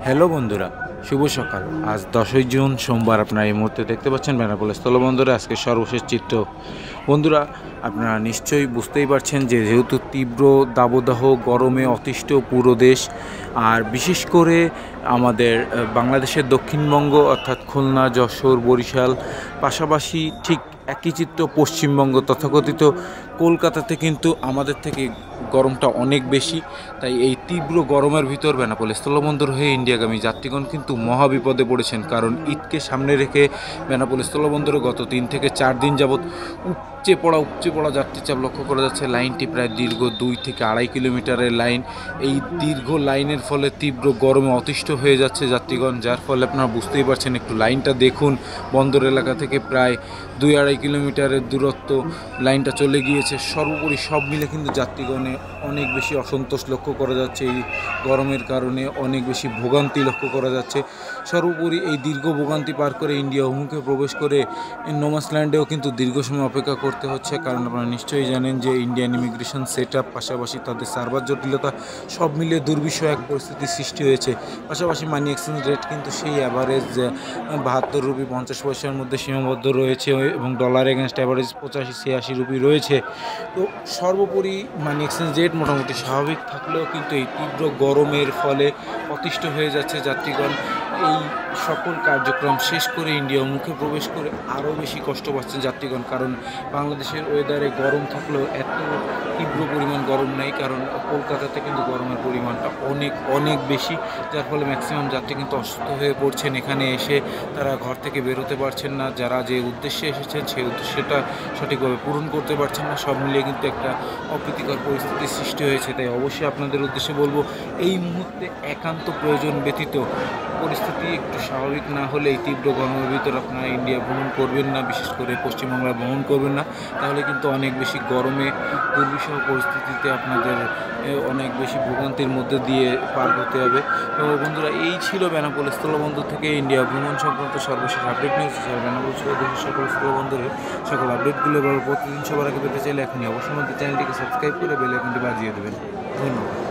Hello বন্ধুরা, শুভ সকাল। আজ 10ই জুন সোমবার। আপনারা এই মুহূর্তে দেখতে পাচ্ছেন বেনাপোল স্থলবন্দরে আজকে সর্বশেষ চিত্র। বন্ধুরা, আপনারা নিশ্চয়ই বুঝতেই পারছেন যে যেহেতু তীব্র দাবদাহ গরমে অতিষ্ঠ পুরো দেশ, আর বিশেষ করে আমাদের বাংলাদেশের দক্ষিণবঙ্গ অর্থাৎ খুলনা, যশোর, বরিশাল, পাশাপাশি ঠিক একই চিত্র পশ্চিমবঙ্গ তথাকথিত কলকাতাতে কিন্তু আমাদের থেকে গরমটা অনেক বেশি। তাই এই তীব্র গরমের ভিতর বেনাপোল স্থলবন্দর হয়ে ইন্ডিয়াগামী যাত্রীগণ কিন্তু মহা বিপদে পড়েছেন, কারণ ঈদকে সামনে রেখে বেনাপোল স্থলবন্দরে গত 3 থেকে 4 দিন যাবৎ উপচে পড়া যাত্রী চাপ লক্ষ্য করা যাচ্ছে। লাইনটি প্রায় দীর্ঘ 2 থেকে 2.5 কিলোমিটারের লাইন। এই দীর্ঘ লাইনের ফলে তীব্র গরমে অতিষ্ঠ হয়ে যাচ্ছে যাত্রীগণ, যার ফলে আপনারা বুঝতেই পারছেন। একটু লাইনটা দেখুন, বন্দর এলাকা থেকে প্রায় 2-2.5 কিলোমিটারের দূরত্ব লাইনটা চলে গিয়েছে। সর্বোপরি সব মিলে কিন্তু যাত্রীগণে অনেক বেশি অসন্তোষ লক্ষ্য করা যাচ্ছে। এই গরমের কারণে অনেক বেশি ভোগান্তি লক্ষ্য করা যাচ্ছে। সর্বোপরি এই দীর্ঘ ভোগান্তি পার করে ইন্ডিয়া অভিমুখে প্রবেশ করে নোম্যান্সল্যান্ডেও কিন্তু দীর্ঘ সময় অপেক্ষা করতে হচ্ছে, কারণ আপনারা নিশ্চয়ই জানেন যে ইন্ডিয়ান ইমিগ্রেশন সেট আপ, পাশাপাশি তাদের সার্ভার জটিলতা, সব মিলিয়ে দুর্বিষহ এক পরিস্থিতির সৃষ্টি হয়েছে। পাশাপাশি মানি এক্সচেঞ্জ রেট কিন্তু সেই অ্যাভারেজ 72 রুপি 50 পয়সার মধ্যে সীমাবদ্ধ রয়েছে, এবং ডলার এগেনস্ট অ্যাভারেজ 85-86 রুপি রয়েছে। তো সর্বোপরি মানি এক্সচেঞ্জ রেট মোটামুটি স্বাভাবিক থাকলেও কিন্তু এই তীব্র গরমের ফলে অতিষ্ঠ হয়ে যাচ্ছে যাত্রীগণ। এই সকল কার্যক্রম শেষ করে ইন্ডিয়া মুখে প্রবেশ করে আরও বেশি কষ্ট পাচ্ছেন যাত্রীগণ, কারণ বাংলাদেশের ওয়েদারে গরম থাকলেও এত তীব্র পরিমাণ গরম নেই, কারণ কলকাতাতে কিন্তু গরমের পরিমাণটা অনেক বেশি, যার ফলে ম্যাক্সিমাম যাত্রী কিন্তু অসুস্থ হয়ে পড়ছেন। এখানে এসে তারা ঘর থেকে বেরোতে পারছেন না, যারা যে উদ্দেশ্যে এসেছেন সেই উদ্দেশ্যটা সঠিকভাবে পূরণ করতে পারছেন না। সব মিলিয়ে কিন্তু একটা অপ্রীতিকর পরিস্থিতির সৃষ্টি হয়েছে। তাই অবশ্যই আপনাদের উদ্দেশ্যে বলবো, এই মুহূর্তে একান্ত প্রয়োজন ব্যতীত পরিস্থিতি একটু স্বাভাবিক না হলে এই তীব্র গরমের ভিতর আপনারা ইন্ডিয়া ভ্রমণ করবেন না, বিশেষ করে পশ্চিমবাংলা ভ্রমণ করবেন না। তাহলে কিন্তু অনেক বেশি গরমে দুর্বিষহ পরিস্থিতিতে আপনাদের অনেক বেশি ভোগান্তির মধ্যে দিয়ে পার হতে হবে। তো বন্ধুরা, এই ছিল বেনাপোল স্থলবন্দর থেকে ইন্ডিয়া ভ্রমণ সংক্রান্ত সর্বশেষ আপডেট নিউজ। বেনাপোল দেশের সকল স্থলবন্দরের সকল আপডেটগুলো এবার প্রতিদিন সবার আগে পেতে চাইলে এখনই অবশ্যই আমাদের চ্যানেলটিকে সাবস্ক্রাইব করে বেল আইকনটি বাজিয়ে দেবেন। ধন্যবাদ।